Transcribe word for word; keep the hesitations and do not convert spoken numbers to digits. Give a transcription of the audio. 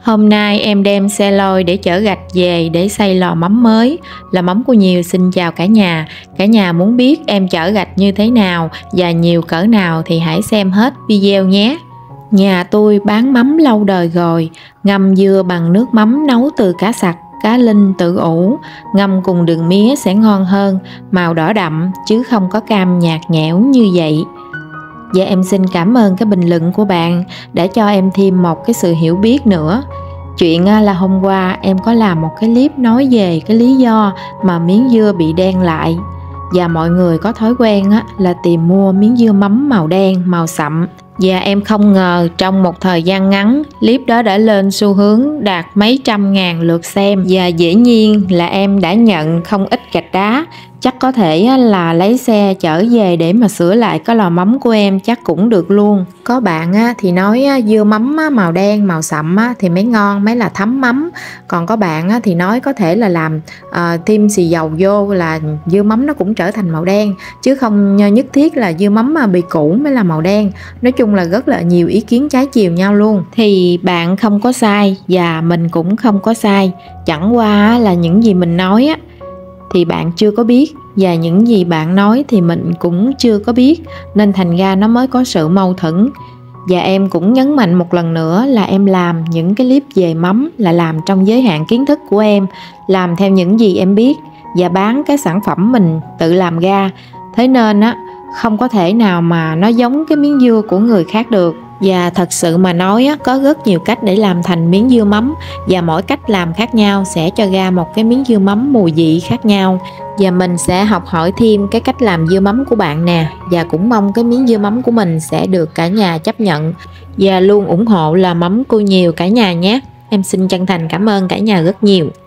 Hôm nay em đem xe lôi để chở gạch về để xây lò mắm mới. Lò mắm của Nhiều xin chào cả nhà. Cả nhà muốn biết em chở gạch như thế nào và nhiều cỡ nào thì hãy xem hết video nhé. Nhà tôi bán mắm lâu đời rồi, ngâm dưa bằng nước mắm nấu từ cá sặc, cá linh, tự ủ, ngâm cùng đường mía sẽ ngon hơn, màu đỏ đậm chứ không có cam nhạt nhẽo như vậy. Và em xin cảm ơn cái bình luận của bạn để cho em thêm một cái sự hiểu biết nữa. Chuyện là hôm qua em có làm một cái clip nói về cái lý do mà miếng dưa bị đen lại. Và mọi người có thói quen là tìm mua miếng dưa mắm màu đen, màu sậm. Và em không ngờ trong một thời gian ngắn, clip đó đã lên xu hướng đạt mấy trăm ngàn lượt xem. Và dĩ nhiên là em đã nhận không ít gạch đá. Chắc có thể là lấy xe chở về để mà sửa lại cái lò mắm của em chắc cũng được luôn. Có bạn thì nói dưa mắm màu đen, màu sậm thì mới ngon, mới là thấm mắm. Còn có bạn thì nói có thể là làm uh, thêm xì dầu vô là dưa mắm nó cũng trở thành màu đen, chứ không nhất thiết là dưa mắm mà bị cũ mới là màu đen. Nói chung là rất là nhiều ý kiến trái chiều nhau luôn. Thì bạn không có sai và mình cũng không có sai. Chẳng qua là những gì mình nói á thì bạn chưa có biết, và những gì bạn nói thì mình cũng chưa có biết, nên thành ra nó mới có sự mâu thuẫn. Và em cũng nhấn mạnh một lần nữa là em làm những cái clip về mắm là làm trong giới hạn kiến thức của em, làm theo những gì em biết và bán cái sản phẩm mình tự làm ra. Thế nên á, không có thể nào mà nó giống cái miếng dưa của người khác được. Và thật sự mà nói á, có rất nhiều cách để làm thành miếng dưa mắm, và mỗi cách làm khác nhau sẽ cho ra một cái miếng dưa mắm mùi vị khác nhau. Và mình sẽ học hỏi thêm cái cách làm dưa mắm của bạn nè, và cũng mong cái miếng dưa mắm của mình sẽ được cả nhà chấp nhận và luôn ủng hộ là mắm cô Nhiều cả nhà nhé. Em xin chân thành cảm ơn cả nhà rất nhiều.